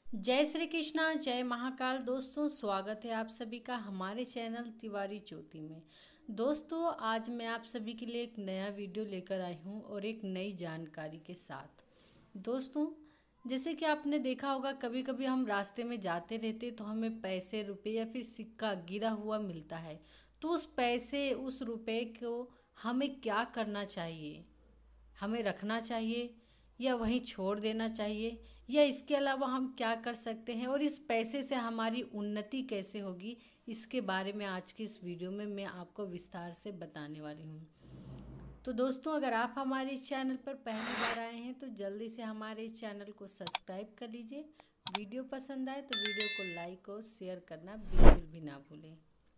जय श्री कृष्णा, जय महाकाल। दोस्तों, स्वागत है आप सभी का हमारे चैनल तिवारी ज्योति में। दोस्तों, आज मैं आप सभी के लिए एक नया वीडियो लेकर आई हूँ और एक नई जानकारी के साथ। दोस्तों, जैसे कि आपने देखा होगा, कभी कभी हम रास्ते में जाते रहते तो हमें पैसे, रुपए या फिर सिक्का गिरा हुआ मिलता है। तो उस पैसे, उस रुपए को हमें क्या करना चाहिए? हमें रखना चाहिए या वहीं छोड़ देना चाहिए, या इसके अलावा हम क्या कर सकते हैं और इस पैसे से हमारी उन्नति कैसे होगी, इसके बारे में आज की इस वीडियो में मैं आपको विस्तार से बताने वाली हूँ। तो दोस्तों, अगर आप हमारे इस चैनल पर पहली बार आए हैं तो जल्दी से हमारे इस चैनल को सब्सक्राइब कर लीजिए। वीडियो पसंद आए तो वीडियो को लाइक और शेयर करना बिल्कुल भी ना भूलें।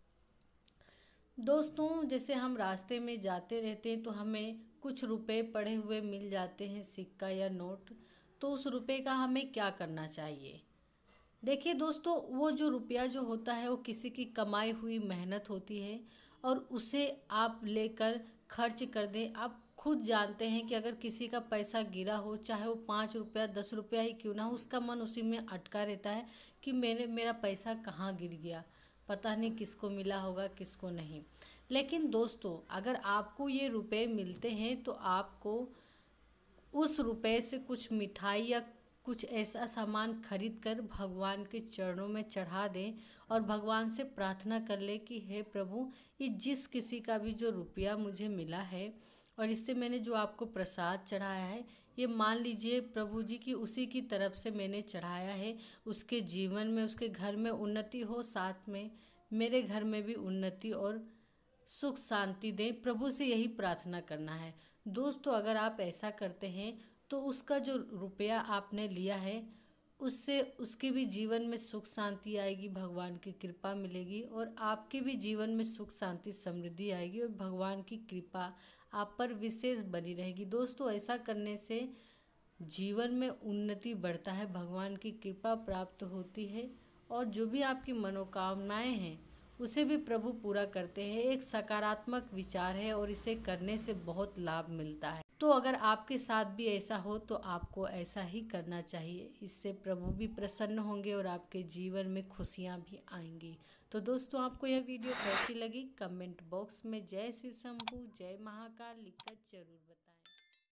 दोस्तों, जैसे हम रास्ते में जाते रहते हैं तो हमें कुछ रुपए पड़े हुए मिल जाते हैं, सिक्का या नोट। तो उस रुपए का हमें क्या करना चाहिए? देखिए दोस्तों, वो जो रुपया जो होता है वो किसी की कमाई हुई मेहनत होती है, और उसे आप लेकर खर्च कर दें। आप खुद जानते हैं कि अगर किसी का पैसा गिरा हो, चाहे वो 5 रुपया 10 रुपया ही क्यों ना हो, उसका मन उसी में अटका रहता है कि मेरा पैसा कहाँ गिर गया, पता नहीं किसको मिला होगा, किसको नहीं। लेकिन दोस्तों, अगर आपको ये रुपए मिलते हैं तो आपको उस रुपए से कुछ मिठाई या कुछ ऐसा सामान खरीद कर भगवान के चरणों में चढ़ा दें और भगवान से प्रार्थना कर ले कि हे प्रभु, ये जिस किसी का भी जो रुपया मुझे मिला है और इससे मैंने जो आपको प्रसाद चढ़ाया है, ये मान लीजिए प्रभु जी की उसी की तरफ से मैंने चढ़ाया है। उसके जीवन में, उसके घर में उन्नति हो, साथ में मेरे घर में भी उन्नति और सुख शांति दें। प्रभु से यही प्रार्थना करना है। दोस्तों, अगर आप ऐसा करते हैं तो उसका जो रुपया आपने लिया है, उससे उसके भी जीवन में सुख शांति आएगी, भगवान की कृपा मिलेगी, और आपके भी जीवन में सुख शांति समृद्धि आएगी और भगवान की कृपा आप पर विशेष बनी रहेगी। दोस्तों, ऐसा करने से जीवन में उन्नति बढ़ता है, भगवान की कृपा प्राप्त होती है, और जो भी आपकी मनोकामनाएं हैं उसे भी प्रभु पूरा करते हैं। एक सकारात्मक विचार है और इसे करने से बहुत लाभ मिलता है। तो अगर आपके साथ भी ऐसा हो तो आपको ऐसा ही करना चाहिए। इससे प्रभु भी प्रसन्न होंगे और आपके जीवन में खुशियाँ भी आएंगी। तो दोस्तों, आपको यह वीडियो कैसी लगी? कमेंट बॉक्स में जय शिव शंभू, जय महाकाल लिखकर जरूर बताएं।